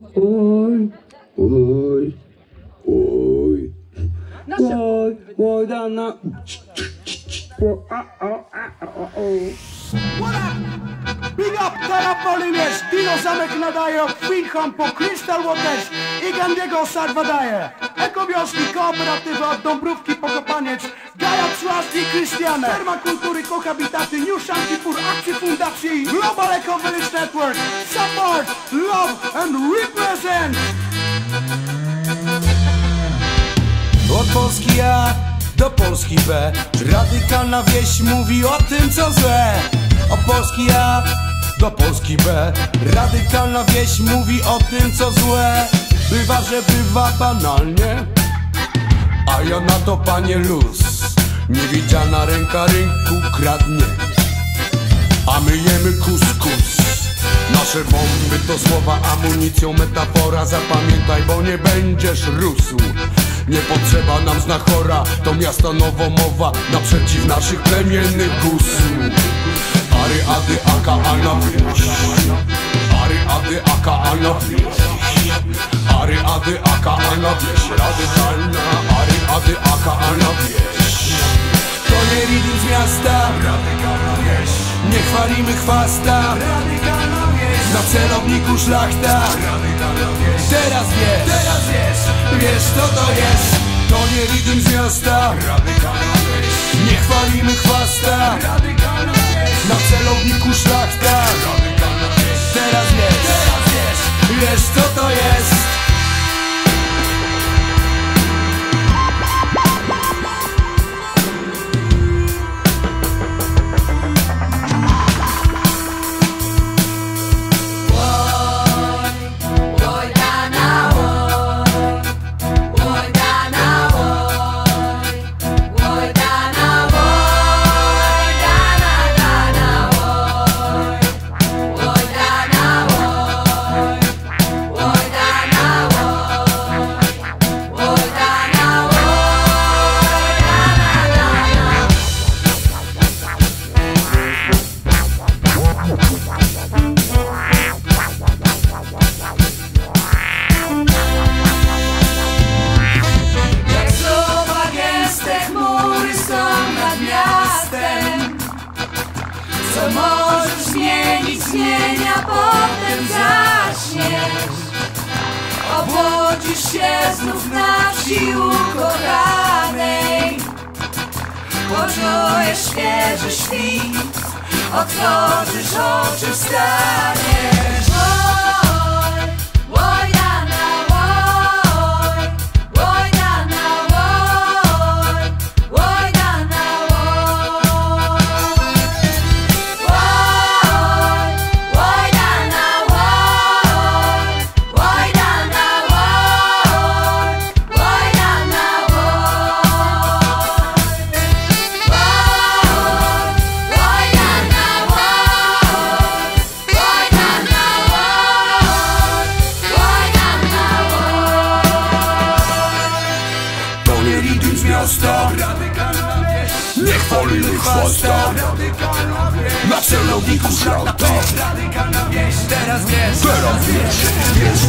Oj, oj, oj, oj, oj, dana. Big up, Tarapoli, wiesz, Dino Zamek nadaje, Finham po Crystal Waters i Gandiego Sarwa daje. Ekowioski, kooperatywy od Dąbrówki po Kopaniec, Gaja Trust i Krystiane, Permakultury, kohabitaty, New Shantipur, akcje fundacji, Global Eco Village Network, Support, Love and Represent. Od Polski A do Polski B, radykalna wieś mówi o tym co złe. Od Polski A do Polski B, radykalna wieś mówi o tym co złe. Bywa, że bywa banalnie, a ja na to panie luz. Niewidzialna ręka rynku kradnie, a my jemy kuskus. Nasze bomby to słowa amunicją, metafora, zapamiętaj, bo nie będziesz rósł. Nie potrzeba nam znachora, to miasto nowomowa, naprzeciw naszych plemiennych gusów. Ary ady aka ana wieś, ary ady aka ana wieś, ary ady aka ana wieś, radykalna, ary ady aka ana wieś. To nie rytm z miasta, radykalna wieś. Nie chwalimy chwasta, radykalna wieś. Na celowniku szlachta, radykalna wieś. Teraz wiesz, wiesz co to jest. To nie rytm z miasta, radykalna wieś. Nie chwalimy chwasta, radykalna wieś. Na celowniku szlachta, radykalna wieś. Teraz wiesz, wiesz co to jest. Co możesz zmienić, zmienia, potem zaśniesz. Obłodzisz się znów na wsi ukochanej. Poczujesz świeży świt, otworzysz oczy, wstaniesz. Nie chwalimy chwasta, na celowniku szlachta. Radykalna wieś, teraz wiesz, wiesz